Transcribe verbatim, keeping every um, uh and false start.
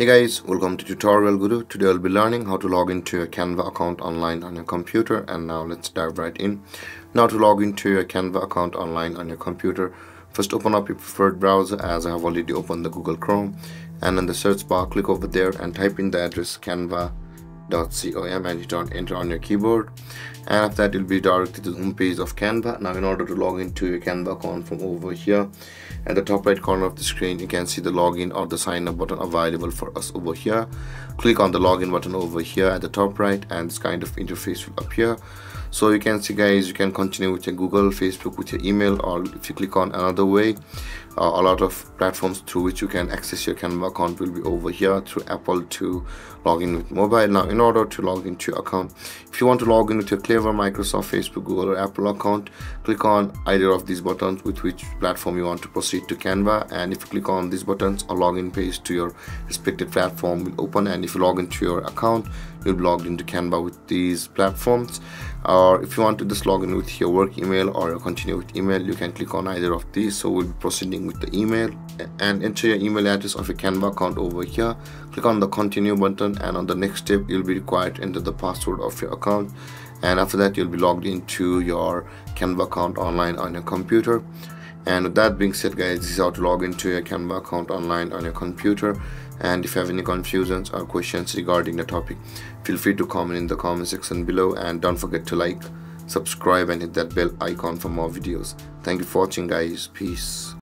Hey guys, welcome to TutorialGuru. Today I'll be learning how to log into your Canva account online on your computer, and now let's dive right in. Now to log into your Canva account online on your computer, first open up your preferred browser, as I have already opened the Google Chrome, and in the search bar click over there and type in the address canva dot com and hit on enter on your keyboard, and after that you'll be directed to the home page of Canva. Now in order to log into your Canva account from over here, at the top right corner of the screen you can see the login or the sign up button available for us over here. Click on the login button over here at the top right and this kind of interface will appear. So you can see guys, you can continue with your Google, Facebook, with your email, or if you click on another way, uh, a lot of platforms through which you can access your Canva account will be over here through Apple to log in with mobile. Now in order to log into your account, if you want to log in with your Clever, Microsoft, Facebook, Google or Apple account, click on either of these buttons with which platform you want to proceed to Canva, and if you click on these buttons, a login page to your respective platform will open, and if you log into your account you'll be logged into Canva with these platforms. Or if you want to just log in with your work email or continue with email, you can click on either of these. So we'll be proceeding with the email and enter your email address of your Canva account over here. Click on the continue button, and on the next step you'll be required to enter the password of your account, and after that you'll be logged into your Canva account online on your computer. And with that being said guys, this is how to log into your Canva account online on your computer. And if you have any confusions or questions regarding the topic, feel free to comment in the comment section below, and don't forget to like, subscribe and hit that bell icon for more videos. Thank you for watching guys. Peace.